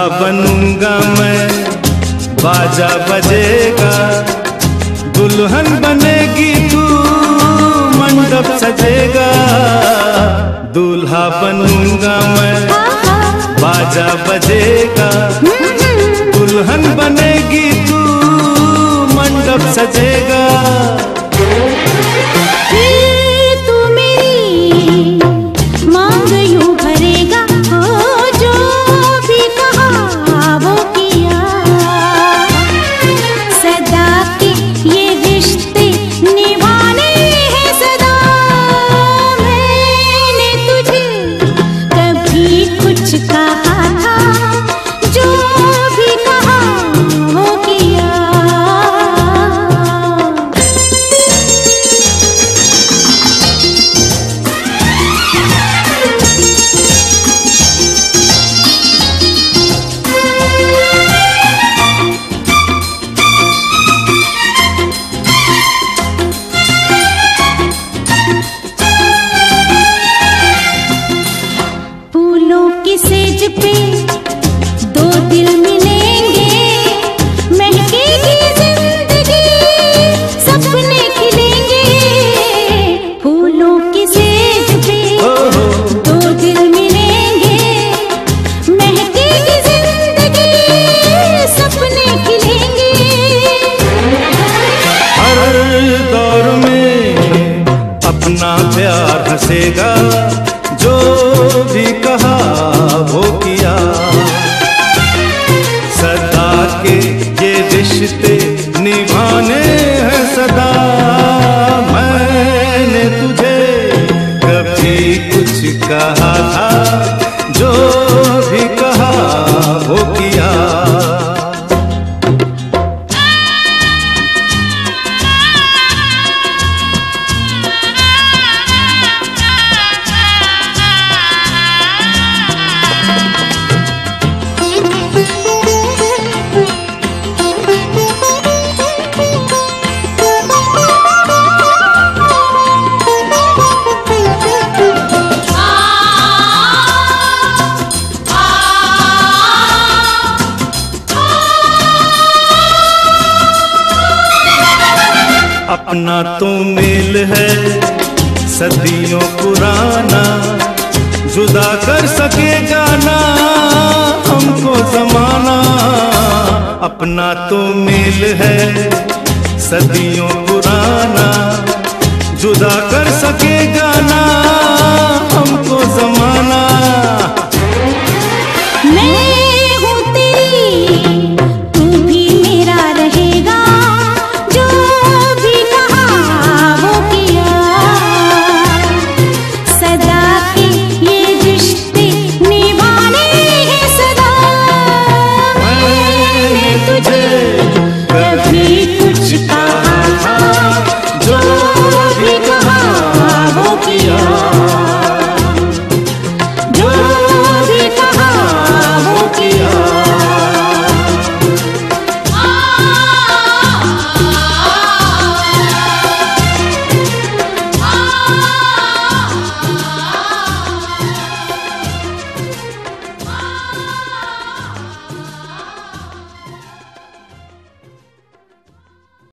दूल्हा बनूंगा मैं, बाजा बजेगा, दुल्हन बनेगी तू, मंडप सजेगा। दूल्हा बनूंगा मैं, बाजा बजेगा, दुल्हन बनेगी तू, मंडप सजेगा। तू मेरी मांग यूं भरेगा, जो भी कहा वो किया। सदा के ये रिश्ते निभाने हैं सदा। मैंने तुझे कभी कुछ कहा था, जो भी कहा वो किया। फूलों की सेज पे दो दिल मिलेंगे, महकेगी जिंदगी, सपने खिलेंगे। फूलों की सेज पे दो दिल मिलेंगे, महकेगी जिंदगी, सपने खिलेंगे। हर दौर में अपना प्यार हंसेगा, जो भी कहा वो किया। सदा के ये रिश्ते निभाने हैं सदा। मैंने तुझे कभी कुछ कहा था, जो भी कहा वो किया। अपना तो मेल है सदियों पुराना, जुदा कर सकेगा ना हमको जमाना। अपना तो मेल है सदियों पुराना, जुदा कर सकेगा ना